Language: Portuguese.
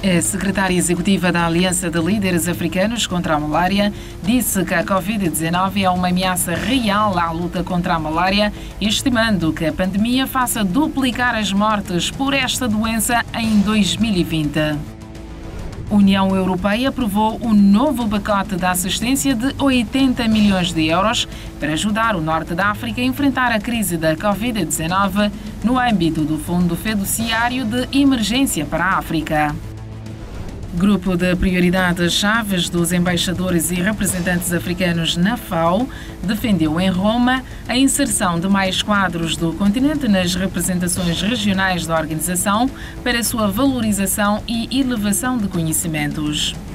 A secretária executiva da Aliança de Líderes Africanos contra a Malária disse que a Covid-19 é uma ameaça real à luta contra a malária, estimando que a pandemia faça duplicar as mortes por esta doença em 2020. A União Europeia aprovou um novo pacote de assistência de 80 milhões de euros para ajudar o Norte da África a enfrentar a crise da Covid-19 no âmbito do Fundo Fiduciário de Emergência para a África. Grupo de prioridades chaves dos embaixadores e representantes africanos na FAO defendeu em Roma a inserção de mais quadros do continente nas representações regionais da organização para sua valorização e elevação de conhecimentos.